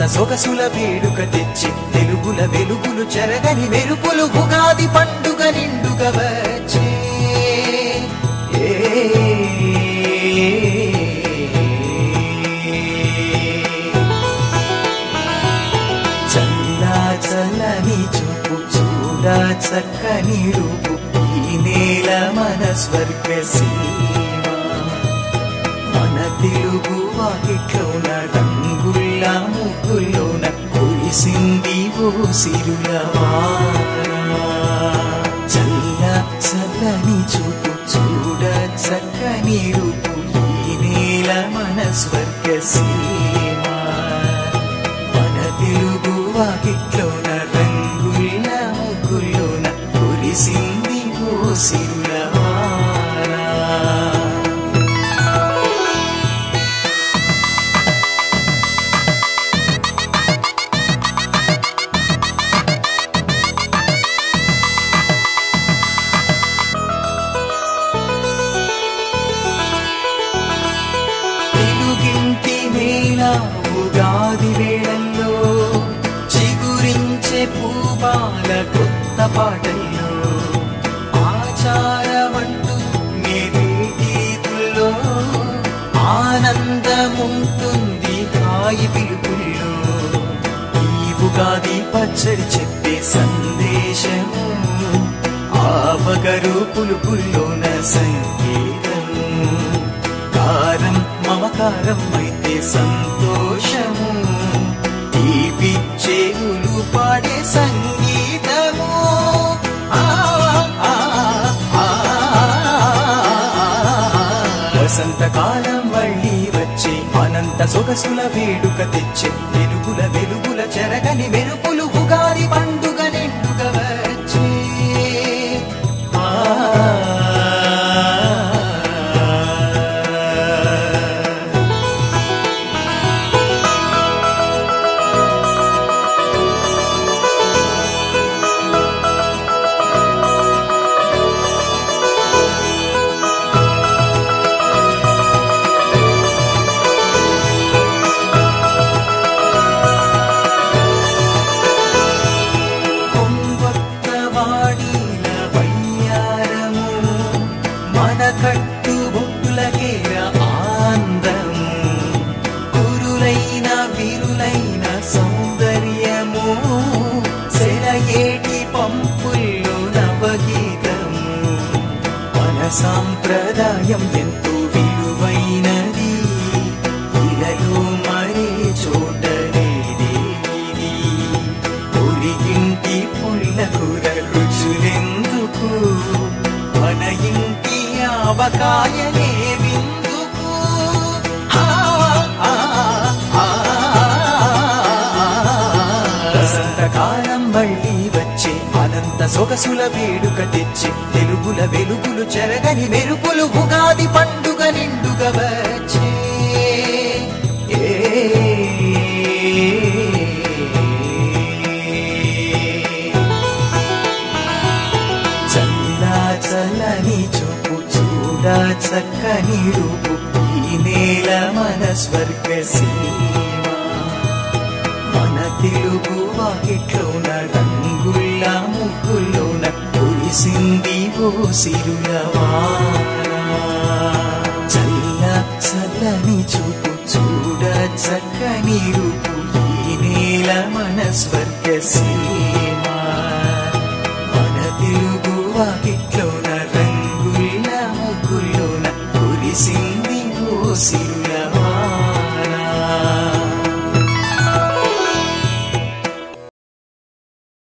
సొగసుల వేడుక తెచ్చి తెలుగుల వెలుగులు చెరగని మెరుపులు ఉగాది పండుగ నిండుగా వచ్చే చల్లా చల్లని చూపు చూడా చక్కని రూపు ఈ నేల మన స్వర్గ సీమ మన తెలుగు వాకిట్లోన రంగుల ముగ్గుల్లోన కురిసింది ఓ సిరుల వాన చల్లా చల్లని చూపు చూడ చక్కని రూపు ఈ నేల మన స్వర్గ సీమ మన తెలుగు వాకిట్లోన రంగుల ముగ్గుల్లోన కురిసింది ఓ సిరుల వాన ఉగాది వేళల్లో చిగురించే పూబాల కొత్త పాటల్లో ఆచారమంటూ మేరీతుల్లో ఆనందముంటుంది హాయి పిలుపుల్లో ఈ ఉగాది పచ్చడి చెప్పే సందేశము ఆవగరు పులుపుల్లోన సంగీతము కారం మమకారం అయితే సంతోషము తీపి చేవులు పాడే సంగీతము వసంతకాలం మళ్ళీ వచ్చే అనంత సొగసుల వేడుక తెచ్చే వెలుగుల వెలుగుల చెరగని మెరుపులు ఉగాది పండుగ నిండుగా వచ్చే కట్టు బొట్టులకేర ఆందము కురులైన విరులైన సౌందర్యము సెలయేటి పంపుల్లో నవగీతము మన సాంప్రదాయం ఎంతో విలువైనది ఇలలో మరే చోటనేది పొరిగింటి పుల్లకూర రుచులెందుకు మన ఇంటి ఆవకాయనే విందుకు వసంతకాలం మళ్ళీ వచ్చే అనంత సొగసుల వేడుక తెచ్చి తెలుగుల వెలుగులు చెరగని మెరుపులు ఉగాది పండుగ నిండుగా వచ్చే చల్లా చల్లని చూపు చూడా చక్కని రూపు ఈ నేల మన స్వర్గ సీమ మన తెలుగు వాకిట్లోన రంగుల ముగ్గుల్లోన కురిసింది ఓ సిరుల వాన చల్లా చల్లని చూపు చూడా చక్కని రూపు ఈ నేల మన స్వర్గ సీమ మన తెలుగు వాకిట్లోన రంగుల ముగ్గుల్లోన కురిసింది ఓ సిరుల